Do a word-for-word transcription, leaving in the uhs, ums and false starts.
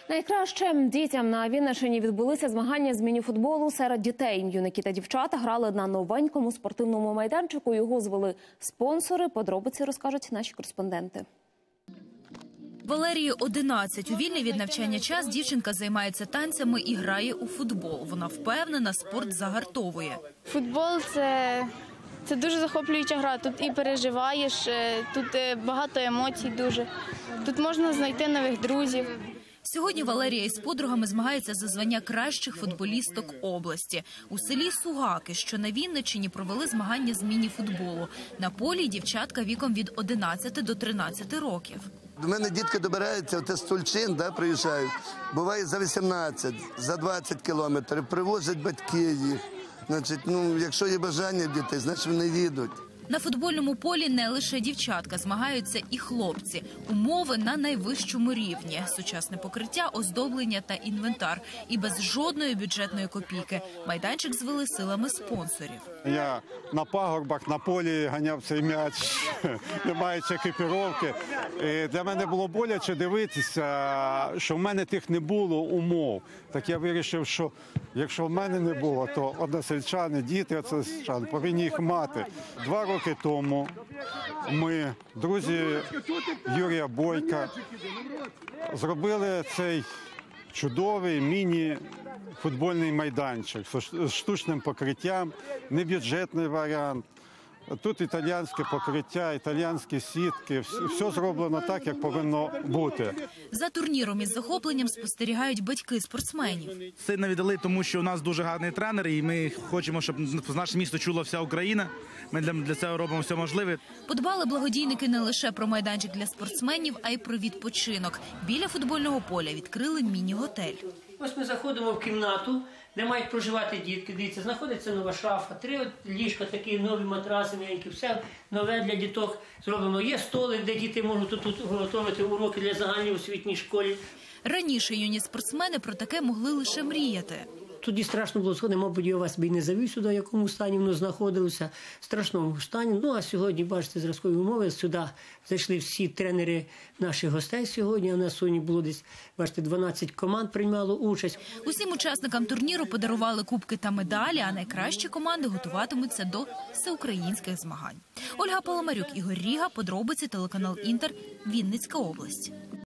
Найкращим дітям на Вінниччині відбулися змагання з міні-футболу серед дітей. Юнаки та дівчата грали на новенькому спортивному майданчику. Його звели спонсори. Подробиці розкажуть наші кореспонденти. Валерії одинадцять. У вільний від навчання час дівчинка займається танцями і грає у футбол. Вона впевнена, спорт загартовує. Футбол – це, це дуже захоплююча гра. Тут і переживаєш, тут багато емоцій дуже. Тут можна знайти нових друзів. Сьогодні Валерія із подругами змагається за звання кращих футболісток області. У селі Сугаки, що на Вінниччині, провели змагання з міні-футболу. На полі дівчатка віком від одинадцяти до тринадцяти років. До мене дітки добираються, от з Тульчин, да, приїжджають. Буває за вісімнадцять, за двадцять кілометрів, привозять батьки їх. Значить, ну, якщо є бажання в дітей, значить вони їдуть. На футбольному полі не лише дівчатка, змагаються і хлопці. Умови на найвищому рівні. Сучасне покриття, оздоблення та інвентар. І без жодної бюджетної копійки. Майданчик звели силами спонсорів. Я на пагорбах, на полі ганяв цей м'яч, не маючи екіпіровки. І для мене було боляче дивитися, що в мене тих не було умов. Так я вирішив, що якщо в мене не було, то односельчани, діти односельчани повинні їх мати. Два роки тому ми, друзі Юрія Бойка, зробили цей чудовий міні-футбольний майданчик з штучним покриттям, небюджетний варіант. Тут італійське покриття, італійські сітки, все зроблено так, як повинно бути. За турніром із захопленням спостерігають батьки спортсменів. Сильно віддали, тому що у нас дуже гарний тренер, і ми хочемо, щоб наше місто чула вся Україна. Ми для, для цього робимо все можливе. Подбали благодійники не лише про майданчик для спортсменів, а й про відпочинок. Біля футбольного поля відкрили міні-готель. Ось ми заходимо в кімнату, де мають проживати дітки. Дивіться, знаходиться нова шафа, три ліжка, такі нові матраси, м'які, все нове для діток зроблено. Є столик, де діти можуть тут, тут готувати уроки для загальної освітній школі. Раніше юні спортсмени про таке могли лише мріяти. Тоді страшно було сходити, мабуть, я вас би і не завів сюди, в якому стані воно знаходилося, в страшному стані. Ну, а сьогодні, бачите, зразкові умови, сюди зайшли всі тренери наших гостей сьогодні, а на сьогодні було десь, бачите, дванадцять команд приймало участь. Усім учасникам турніру подарували кубки та медалі, а найкращі команди готуватимуться до всеукраїнських змагань. Ольга Паламарюк, Ігор Ріга, подробиці, телеканал Інтер, Вінницька область.